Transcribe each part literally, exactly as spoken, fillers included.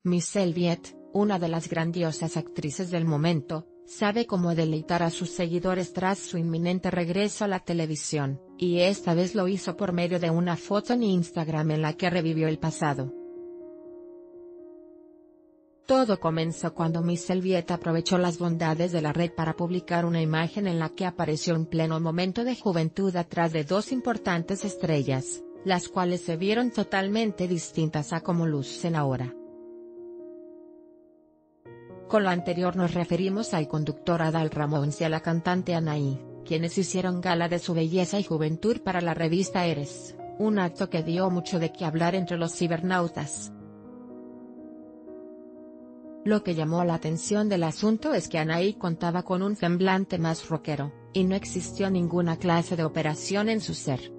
Michelle Viet, una de las grandiosas actrices del momento, sabe cómo deleitar a sus seguidores tras su inminente regreso a la televisión, y esta vez lo hizo por medio de una foto en Instagram en la que revivió el pasado. Todo comenzó cuando Michelle Viet aprovechó las bondades de la red para publicar una imagen en la que apareció en pleno momento de juventud atrás de dos importantes estrellas, las cuales se vieron totalmente distintas a como lucen ahora. Con lo anterior nos referimos al conductor Adal Ramones y a la cantante Anaí, quienes hicieron gala de su belleza y juventud para la revista Eres, un acto que dio mucho de qué hablar entre los cibernautas. Lo que llamó la atención del asunto es que Anaí contaba con un semblante más rockero, y no existió ninguna clase de operación en su ser.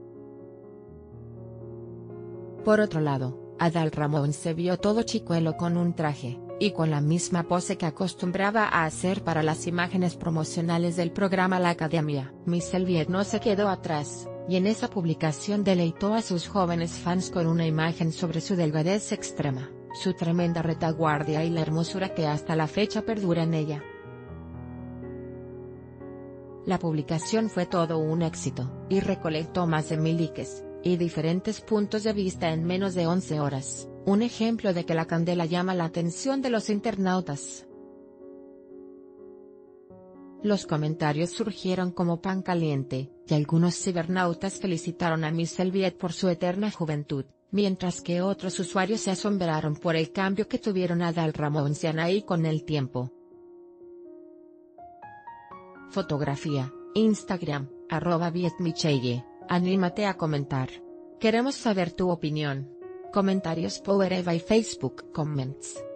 Por otro lado, Adal Ramones se vio todo chicuelo con un traje, y con la misma pose que acostumbraba a hacer para las imágenes promocionales del programa La Academia. Michelle Viet no se quedó atrás, y en esa publicación deleitó a sus jóvenes fans con una imagen sobre su delgadez extrema, su tremenda retaguardia y la hermosura que hasta la fecha perdura en ella. La publicación fue todo un éxito, y recolectó más de mil likes, y diferentes puntos de vista en menos de once horas, un ejemplo de que la candela llama la atención de los internautas. Los comentarios surgieron como pan caliente, y algunos cibernautas felicitaron a Michelle Viet por su eterna juventud, mientras que otros usuarios se asombraron por el cambio que tuvieron Adal Ramones y Anaí con el tiempo. Fotografía, Instagram, arroba vietmichelle, anímate a comentar. Queremos saber tu opinión. Comentarios por Eva y Facebook Comments.